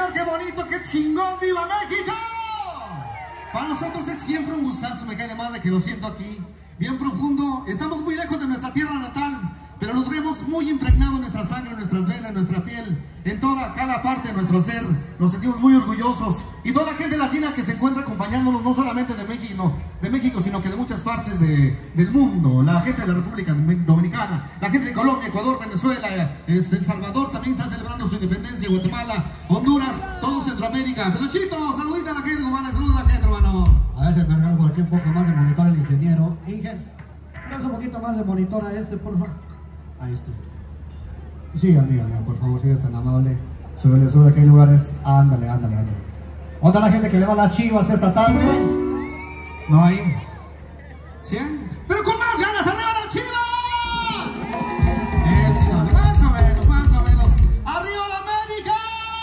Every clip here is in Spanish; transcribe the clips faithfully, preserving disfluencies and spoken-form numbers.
señor, qué bonito, qué chingón, ¡viva México! Para nosotros es siempre un gustazo, me cae de madre que lo siento aquí, bien profundo. Estamos muy lejos de nuestra tierra natal, pero lo traemos muy impregnado en nuestra sangre, en nuestras venas, en nuestra piel, en toda, cada parte de nuestro ser. Nos sentimos muy orgullosos. Y toda la gente latina que se encuentra acompañándonos, no solamente de México, de México sino que de muchas partes de, del mundo. La gente de la República Dominicana, la gente de Colombia, Ecuador, Venezuela, El Salvador también está celebrando su independencia, Guatemala, Honduras, todo Centroamérica. Peluchito, saludita a la gente, compadre, saluda a la gente, hermano. A ver si me regalo por aquí un poco más de monitor el ingeniero. Inge, ¿traes un poquito más de monitor a este, por favor? Ahí está. Sí, amiga, amiga, por favor, si eres tan amable. Súbele, súbele, que hay lugares. Ándale, ándale, ándale. ¿Dónde la gente que le va a las Chivas esta tarde? No hay. ¿cien? ¡Pero con más ganas! ¡Arriba las Chivas! Eso, más o menos, más o menos. ¡Arriba la América!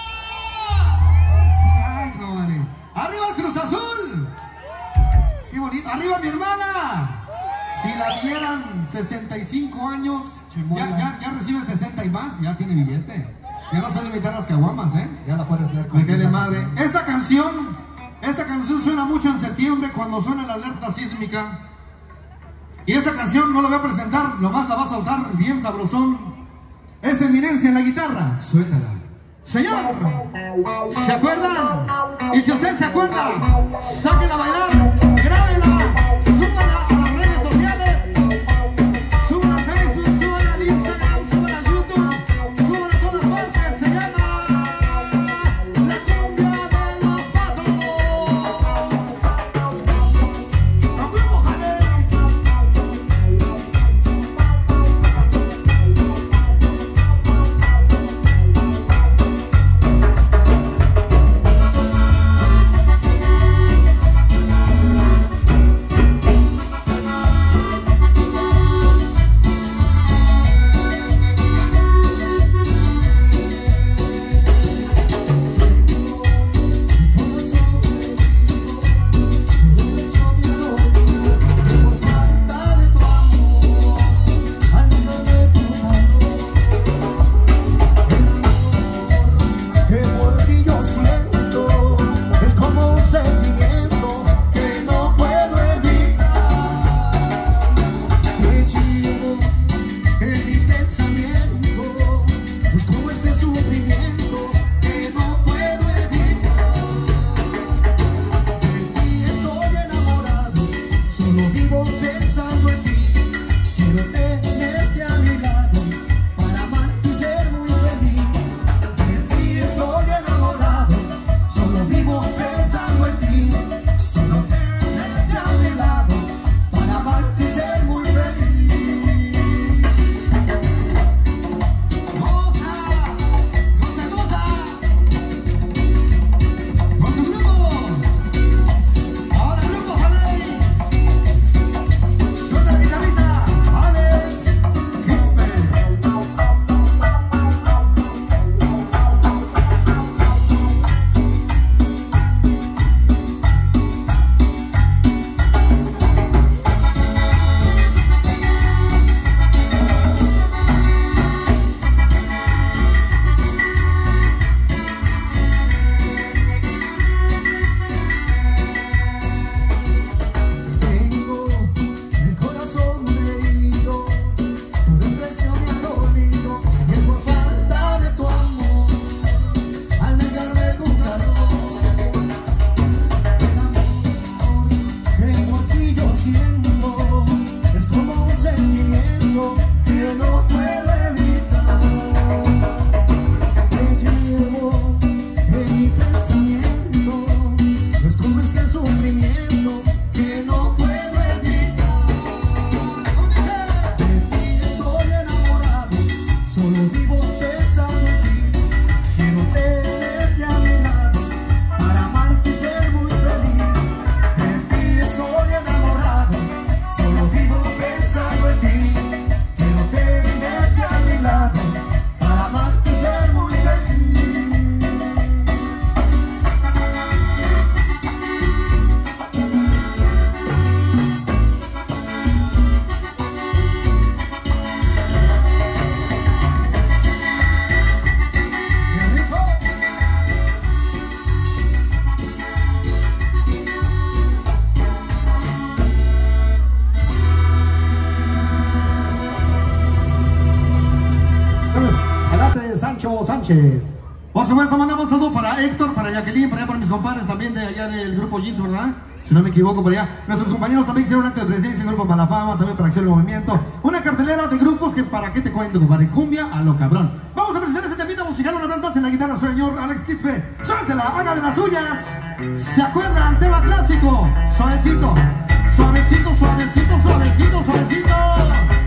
Sí, ay, no, vale. ¡Arriba el Cruz Azul! ¡Qué bonito! ¡Arriba mi hermana! Si la dieran sesenta y cinco años, ya, ya, ya recibe sesenta y más, ya tiene billete. Ya nos puede invitar las caguamas, ¿eh? Ya la puedes leer. Me quedé madre. Esta canción, esta canción suena mucho en septiembre cuando suena la alerta sísmica. Y esta canción no la voy a presentar, nomás la va a soltar bien sabrosón. Es Eminencia en la guitarra. Suénala. Señor, ¿se acuerdan? Y si usted se acuerda, sáquela a bailar, grábela, súbala a las redes sociales, súbala a Facebook, súbala al Instagram, súbala a YouTube, súbala a todas partes. Se llama La Cumbia de los Patos. ¡Nos vemos, Jale! Pancho Sánchez. Por supuesto, mandamos un saludo para Héctor, para Jacqueline, para allá para mis compadres también de allá del grupo Jeans, ¿verdad? Si no me equivoco, por allá. Nuestros compañeros también hicieron un acto de presencia en el grupo Malafama, también para Acción del Movimiento. Una cartelera de grupos que para qué te cuento, compadre. Cumbia a lo cabrón. Vamos a presentar este temita musical una vez más en la guitarra, señor Alex Quispe. Suéltela, haga de las suyas. ¿Se acuerdan? Tema clásico. Suavecito, suavecito, suavecito, suavecito, suavecito.